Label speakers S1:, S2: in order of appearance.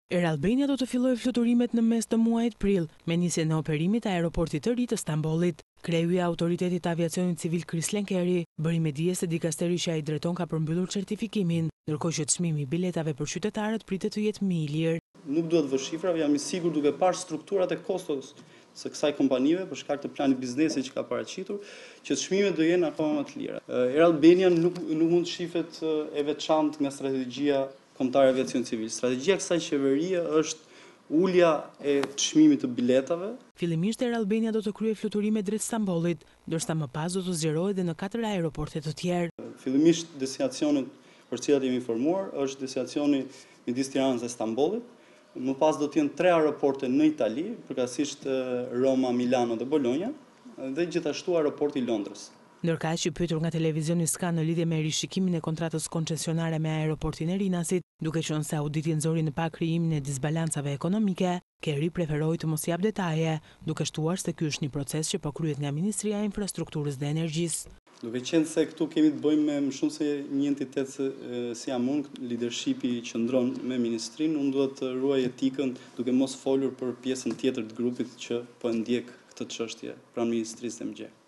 S1: Air Albania do të fillojë fluturimet në mes të muajit prill, me nisjen e operimit të aeroportit të ri të Stambollit. Kreu i Autoritetit të Aviacionit Civil Chris Lenkeri bëri me dije se dikasteri që ai drejton ka përmbyllur certifikimin, ndërkohë që çmimi i biletave për qytetarët pritet të jetë më i lirë.
S2: Nuk duhet vë shifrave, jam i sigurt duke parë strukturat e kostos së kësaj kompanive për shkak të planit biznesi që ka paraqitur, që çmimet do jenë akoma më të lira. Air Albania nuk mund të shifet e veçantë nga strategjia kombëtare e aviacionit civil. Strategjia e kësaj qeverie është ulja e çmimit të biletave.
S1: Fillimisht Air Albania do të kryejë fluturime drejt Stambollit, ndërsa më pas do të zgjerohej edhe në 4 aeroporte të tjerë.
S2: Fillimisht destinacionet për cilat jemi informuar është destinacioni midis Tiranës dhe Stambollit. Më pas do të jenë 3 aeroporte në Itali, përkatësisht Roma, Milano dhe Bologna, dhe gjithashtu aeroporti i Londrës.
S1: Ndërkaq i pyetur nga televizioni Ska në lidhje me rishikimin e kontratës koncesionare me aeroportin e Rinasit, duke qenë se auditi nxori në pa krijimin e disbalancave ekonomike, Kerry preferoi të mos jap detaje, duke shtuar se ky është një proces që po kryhet nga Ministria e Infrastrukturës dhe Energjisë.
S2: Duke qenë se këtu kemi të bëjmë me më shumë se një entitet si jam unë, leadershipi qëndron me ministrinë, unë duhet të ruaj etikën duke mos folur për pjesën tjetër të grupit që po ndjek këtë çështje pranë ministrisë dhe MGE.